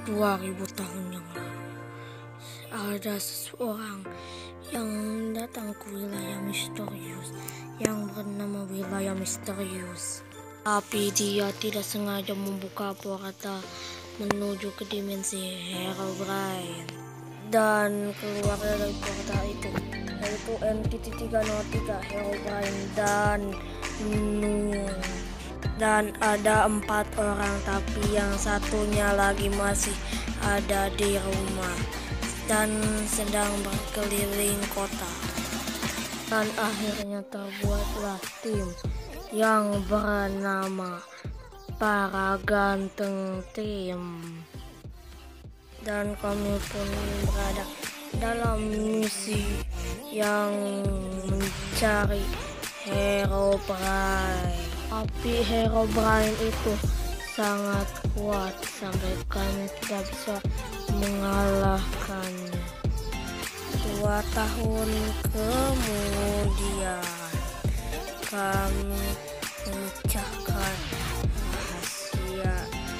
2000 tahun yang lalu, ada seseorang yang datang ke wilayah misterius yang bernama wilayah misterius. Tapi dia tidak sengaja membuka portal menuju ke dimensi Herobrine dan keluar dari portal itu, yaitu entity 303 Herobrine dan Null. Dan ada 4 orang, tapi yang satunya lagi masih ada di rumah dan sedang berkeliling kota. Dan akhirnya terbuatlah tim yang bernama Para Ganteng Tim. Dan kami pun berada dalam misi yang mencari Herobrine. Tapi Herobrine itu sangat kuat sampai kami tidak bisa mengalahkannya. 2 tahun kemudian kami memecahkan rahasia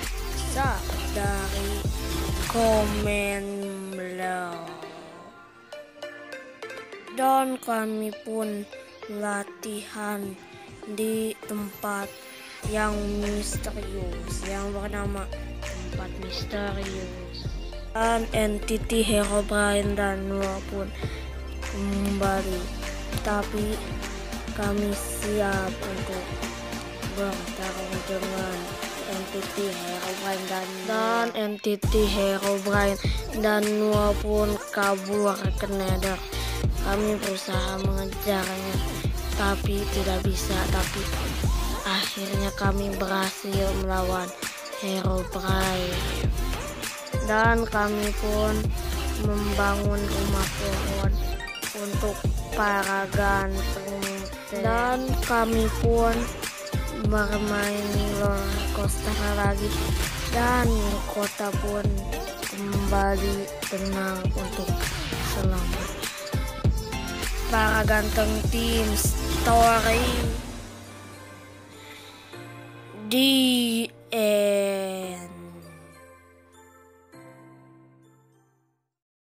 dari Komen Blow. Dan kami pun latihan di tempat yang misterius yang bernama tempat misterius. Dan entity Herobrine dan Null pun kembali, tapi kami siap untuk bertarung dengan entity Herobrine dan entity Herobrine dan Null pun kabur ke Nether. Kami berusaha mengejarnya tapi tidak bisa. Tapi akhirnya kami berhasil melawan Herobrine. Dan kami pun membangun rumah pohon untuk para ganteng. Dan kami pun bermain roller coaster lagi. Dan kota pun kembali tenang untuk selamat. Para Ganteng Tim Story di